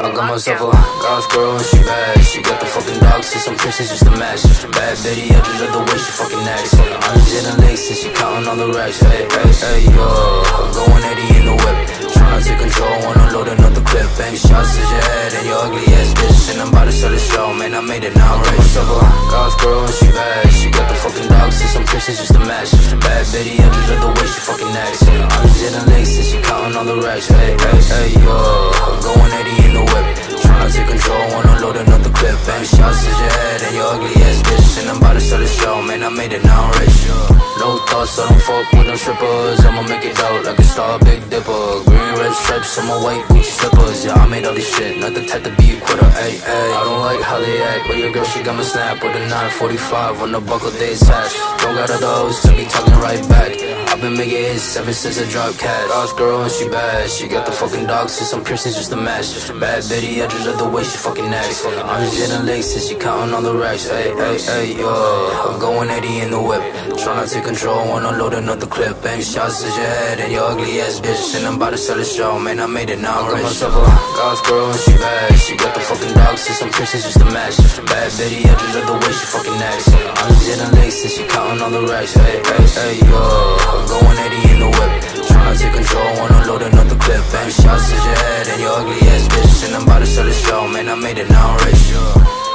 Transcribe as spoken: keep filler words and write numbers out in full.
I got myself a goth girl and she bad. She got the fucking dogs and some piercings just to match. Bad bitty, I just love the way she fucking acts. I'm just in the lakes and she counting all the racks. Hey, hey, hey, yo, going eighty in the whip. Tryna take control, wanna load another clip. Bang shots to your head and your ugly ass bitch. And I'm about to sell the show, man, I made it now. I got myself a goth girl and she bad. She got the fucking dogs and some piercings just to match. Bad bitty, I just love the way she fucking acts. I'm just in the lakes and she counting all the racks. Hey, hey, hey, yo, going eighty in the whip. Tryna take control, wanna load another clip. Bang shots to your head and your ugly ass bitch. And I'm about to sell the show, man, I made it now, I'm rich. No thoughts, I don't fuck with them strippers. I'ma make it out like a star, Big Dipper. Green, red stripes on my white Gucci slippers. Yeah, I made all this shit, not the type to be a quitter. Ay, ay, I don't like how they act, but your girl, she got my snap with a nine forty-five on the buckle day attached. Don't got her those, so be talking right back. I've been making hits ever since I dropped cash. Goth girl and she bad. She got the fucking dogs and some piercings just to match. Bad bitty, I just love the way she fucking acts. I'm just in the lakes and she counting all the racks. Ay, ay, ay, yo, I'm going eighty in the whip. Tryna take control, wanna load another clip. Bang shots to your head and your ugly ass bitch. And I'm about to sell the show, man, I made it now. I got myself a goth girl and she bad. She got the fucking dogs and some piercings just to match. Bad bitty, I just love the way she fucking acts. I'm just in the lakes and she counting all the racks. Ay, ay, ay, yo, going eighty in the whip. Tryna take control, wanna load another clip. Bang shots to your head and your ugly ass bitch. And I'm about to sell the show, man, I made it now, I'm rich.